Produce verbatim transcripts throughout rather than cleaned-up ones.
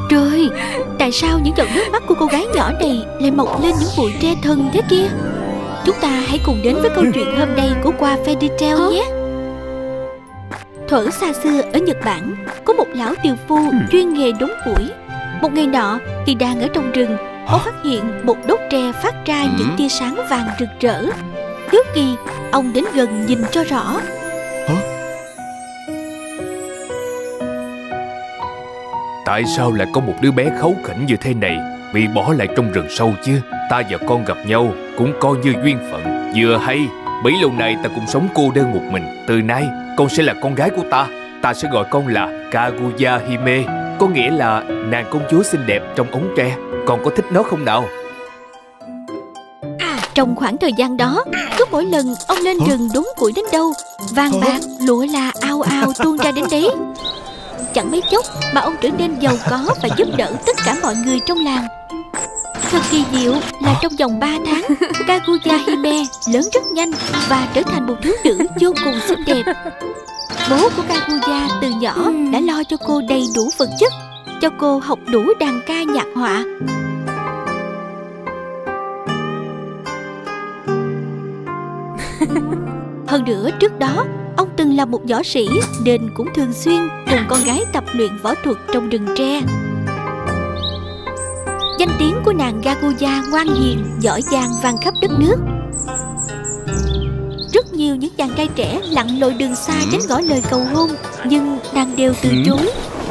Trời, tại sao những giọt nước mắt của cô gái nhỏ này lại mọc lên những bụi tre thần thế kia? Chúng ta hãy cùng đến với câu chuyện hôm nay của Qua Fairy Tail nhé. Thuở xa xưa ở Nhật Bản, có một lão tiều phu chuyên nghề đốn củi. Một ngày nọ, khi đang ở trong rừng, ông phát hiện một đốt tre phát ra những tia sáng vàng rực rỡ. Hiếu kỳ, ông đến gần nhìn cho rõ. Tại sao lại có một đứa bé kháu khỉnh như thế này bị bỏ lại trong rừng sâu chứ? Ta và con gặp nhau cũng coi như duyên phận. Vừa hay, bấy lâu nay ta cũng sống cô đơn một mình. Từ nay, con sẽ là con gái của ta. Ta sẽ gọi con là Kaguya Hime, có nghĩa là nàng công chúa xinh đẹp trong ống tre. Con có thích nó không nào? Trong khoảng thời gian đó, cứ mỗi lần ông lên rừng đốn củi đến đâu, vàng bạc, lụa là ao ao tuôn ra đến đấy. Chẳng mấy chốc mà ông trở nên giàu có và giúp đỡ tất cả mọi người trong làng. Thật kỳ diệu là trong vòng ba tháng, Kaguya Hime lớn rất nhanh và trở thành một thiếu nữ vô cùng xinh đẹp. Bố của Kaguya từ nhỏ đã lo cho cô đầy đủ vật chất, cho cô học đủ đàn ca nhạc họa. Hơn nữa trước đó, ông từng là một võ sĩ nên cũng thường xuyên cùng con gái tập luyện võ thuật trong rừng tre. Danh tiếng của nàng Kaguya ngoan hiền, giỏi giang vang khắp đất nước. Rất nhiều những chàng trai trẻ lặn lội đường xa đến gõ lời cầu hôn, nhưng nàng đều từ chối.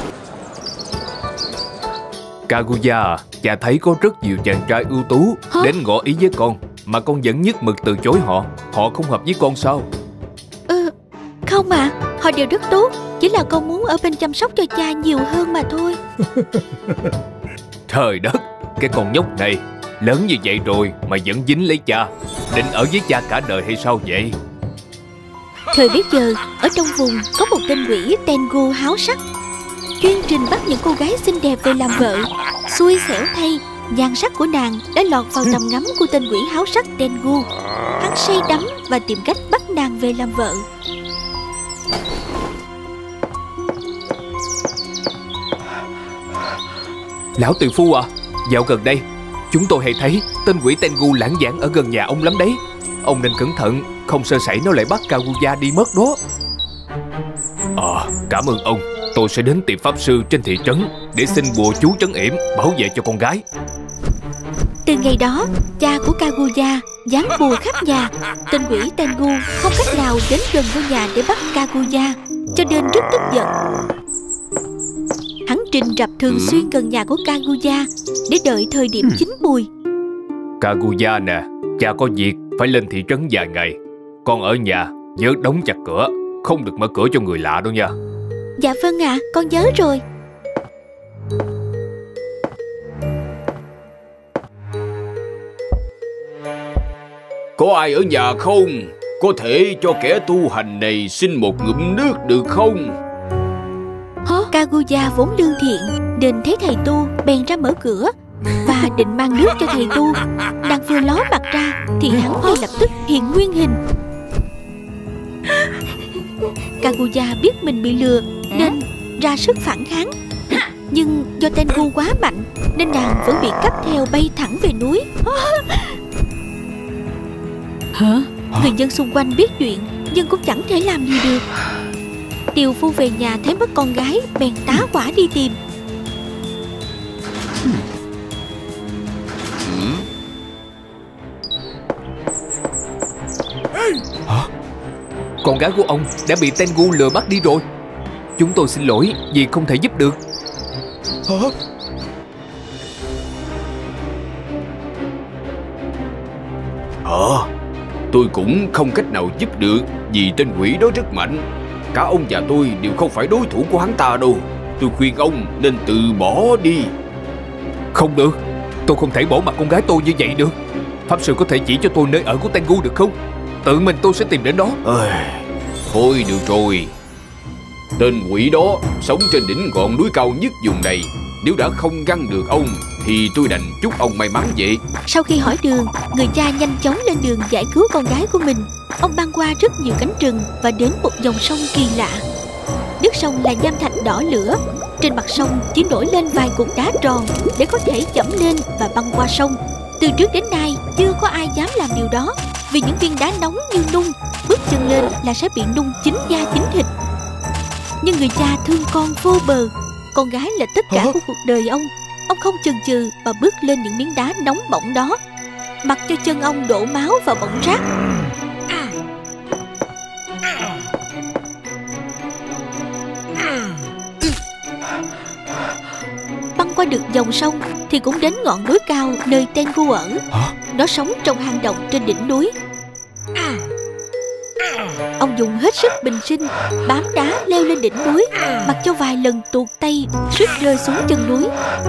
Kaguya, cha thấy có rất nhiều chàng trai ưu tú Hả? đến ngỏ ý với con, mà con vẫn nhất mực từ chối họ. Họ không hợp với con sao? Ừ, không ạ, à, họ đều rất tốt. Chỉ là con muốn ở bên chăm sóc cho cha nhiều hơn mà thôi. Trời đất, cái con nhóc này lớn như vậy rồi mà vẫn dính lấy cha. Định ở với cha cả đời hay sao vậy? Thời bấy giờ, ở trong vùng có một tên quỷ Tengu háo sắc, chuyên trình bắt những cô gái xinh đẹp về làm vợ. Xui xẻo thay, nhan sắc của nàng đã lọt vào tầm ngắm của tên quỷ háo sắc Tengu. Hắn say đắm và tìm cách bắt nàng về làm vợ. Lão tiều phu à, dạo gần đây chúng tôi hay thấy tên quỷ Tengu lãng vãng ở gần nhà ông lắm đấy. Ông nên cẩn thận, không sơ sẩy nó lại bắt Kaguya đi mất đó. À, cảm ơn ông. Tôi sẽ đến tìm pháp sư trên thị trấn để xin bùa chú trấn yểm bảo vệ cho con gái. Từ ngày đó, cha của Kaguya dán bùa khắp nhà. Tên quỷ Tengu không cách nào đến gần ngôi nhà để bắt Kaguya, cho nên rất tức giận. Hắn trình rập thường xuyên gần nhà của Kaguya để đợi thời điểm chín mùi. Kaguya nè, cha có việc phải lên thị trấn vài ngày. Con ở nhà nhớ đóng chặt cửa, không được mở cửa cho người lạ đâu nha. Dạ vâng ạ, à, con nhớ rồi. Có ai ở nhà không? Có thể cho kẻ tu hành này xin một ngụm nước được không? Hả? Kaguya vốn lương thiện nên thấy thầy tu bèn ra mở cửa và định mang nước cho thầy tu. Đang vừa ló mặt ra thì hắn ngay lập tức hiện nguyên hình. Kaguya biết mình bị lừa nên ra sức phản kháng, nhưng do Tengu quá mạnh nên nàng vẫn bị cắp theo bay thẳng về núi. Hả? Người dân xung quanh biết chuyện nhưng cũng chẳng thể làm gì được. Tiều phu về nhà thấy mất con gái bèn tá hỏa đi tìm. Hả? Con gái của ông đã bị Tengu lừa bắt đi rồi. Chúng tôi xin lỗi vì không thể giúp được. Hả? Ờ, tôi cũng không cách nào giúp được vì tên quỷ đó rất mạnh. Cả ông và tôi đều không phải đối thủ của hắn ta đâu. Tôi khuyên ông nên từ bỏ đi. Không được, tôi không thể bỏ mặc con gái tôi như vậy được. Pháp sư có thể chỉ cho tôi nơi ở của Tengu được không? Tự mình tôi sẽ tìm đến đó. À, thôi được rồi. Tên quỷ đó sống trên đỉnh ngọn núi cao nhất vùng này. Nếu đã không ngăn được ông thì tôi đành chúc ông may mắn vậy. Sau khi hỏi đường, người cha nhanh chóng lên đường giải cứu con gái của mình. Ông băng qua rất nhiều cánh rừng và đến một dòng sông kỳ lạ. Nước sông là nham thạch đỏ lửa. Trên mặt sông chỉ nổi lên vài cục đá tròn để có thể chẫm lên và băng qua sông. Từ trước đến nay chưa có ai dám làm điều đó, vì những viên đá nóng như nung, bước chân lên là sẽ bị nung chín da chín thịt. Nhưng người cha thương con vô bờ, con gái là tất cả của cuộc đời ông. Ông không chần chừ mà bước lên những miếng đá nóng bỏng đó, mặc cho chân ông đổ máu và bỏng rát. Băng qua được dòng sông thì cũng đến ngọn núi cao nơi Tengu ở. Nó sống trong hang động trên đỉnh núi. Ông dùng hết sức bình sinh bám đá leo lên đỉnh núi, mặc cho vài lần tuột tay suýt rơi xuống chân núi.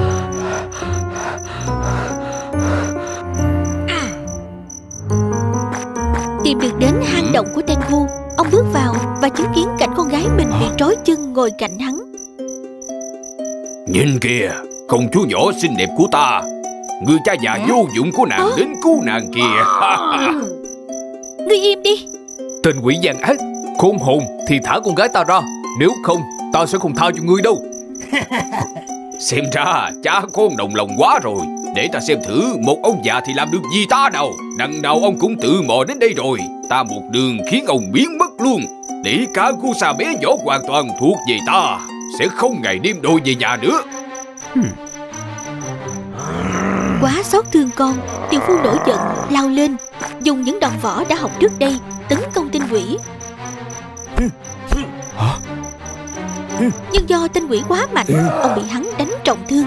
Tìm được đến hang động của Tengu, ông bước vào và chứng kiến cảnh con gái mình bị trói chân ngồi cạnh hắn. Nhìn kìa, công chúa nhỏ xinh đẹp của ta. Người cha già vô dụng của nàng đến cứu nàng kìa. Ngươi im đi. Tên quỷ gian ác, khốn hồn thì thả con gái ta ra, nếu không ta sẽ không tha cho ngươi đâu. Xem ra cha con đồng lòng quá rồi. Để ta xem thử một ông già thì làm được gì ta nào. Đằng nào ông cũng tự mò đến đây rồi. Ta một đường khiến ông biến mất luôn, để cả cô xa bé nhỏ hoàn toàn thuộc về ta, sẽ không ngày đêm đòi về nhà nữa. hmm. Quá xót thương con, tiểu phu nổi giận lao lên, dùng những đòn võ đã học trước đây tấn công tên quỷ. Nhưng do tên quỷ quá mạnh, ông bị hắn đánh trọng thương.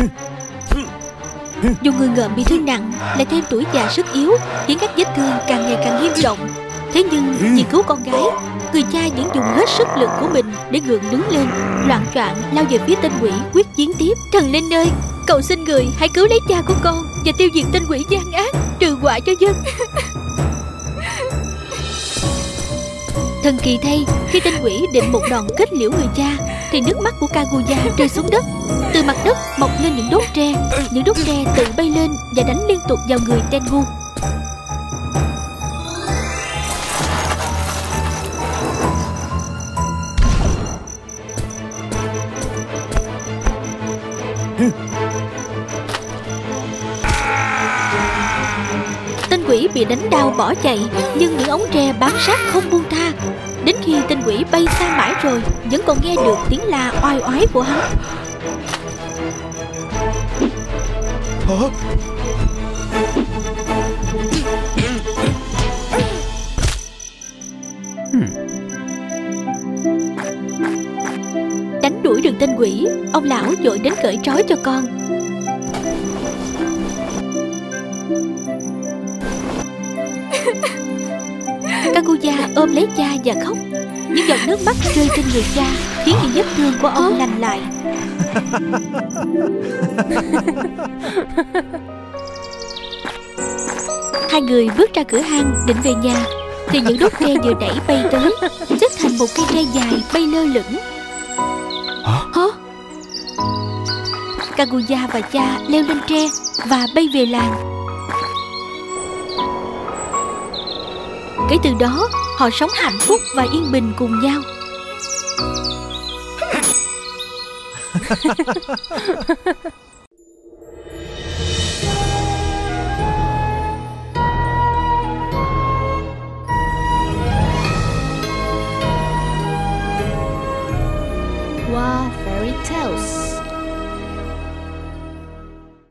Dù người ngợm bị thương nặng, lại thêm tuổi già sức yếu, khiến các vết thương càng ngày càng nghiêm trọng. Thế nhưng vì cứu con gái, người cha vẫn dùng hết sức lực của mình để gượng đứng lên, loạng choạng lao về phía tên quỷ quyết chiến tiếp. Thần linh ơi, cầu xin người hãy cứu lấy cha của con và tiêu diệt tên quỷ gian ác, trừ họa cho dân. Thần kỳ thay, khi tên quỷ định một đòn kết liễu người cha, thì nước mắt của Kaguya rơi xuống đất. Từ mặt đất mọc lên những đốt tre, những đốt tre tự bay lên và đánh liên tục vào người Tengu. Tên quỷ bị đánh đau bỏ chạy, nhưng những ống tre bám sát không buông tha. Đến khi tên quỷ bay xa mãi rồi, vẫn còn nghe được tiếng la oai oái của hắn. Đánh đuổi được tên quỷ, ông lão vội đến cởi trói cho con. Kaguya ôm lấy cha và khóc. Những giọt nước mắt rơi trên người cha khiến những vết thương của ông lành lại. Hai người bước ra cửa hang định về nhà, thì những đốt tre vừa đẩy bay tới, xếp thành một cây tre dài bay lơ lửng. Hả? Kaguya và cha leo lên tre và bay về làng. Kể từ đó, họ sống hạnh phúc và yên bình cùng nhau.